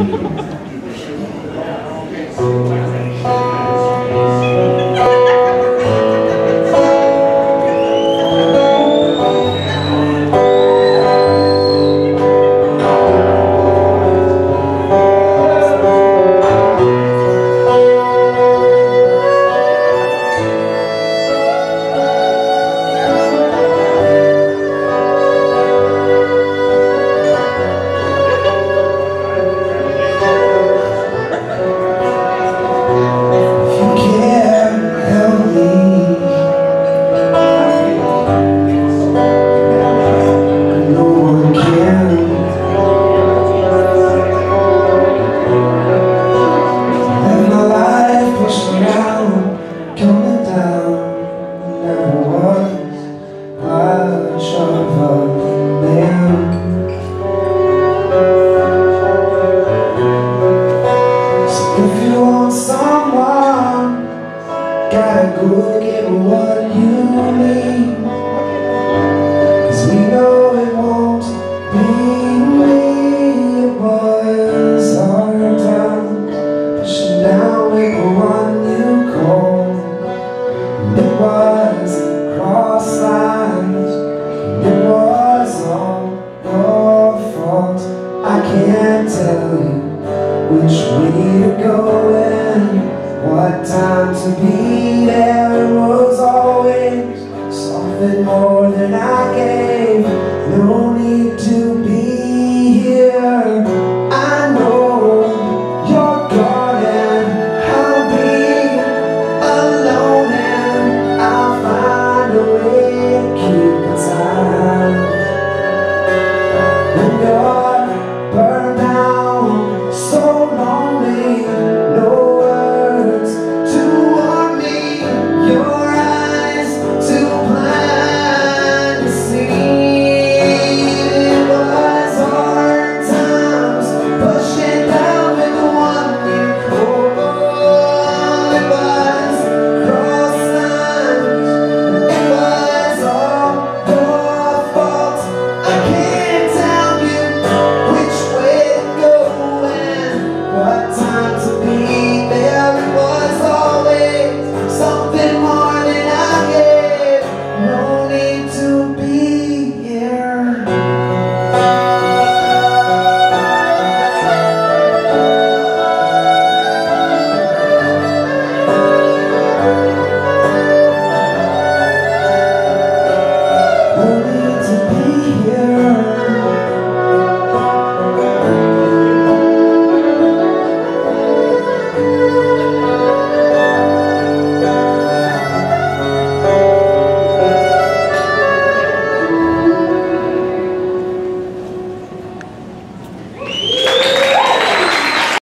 Gotta go get what you need, 'cause we know it won't be me. It was hard times, pushing down with the one you called, and it was cross lines, and it was all your fault. I can't tell you which way to go and what time to be there. It was always something more than I can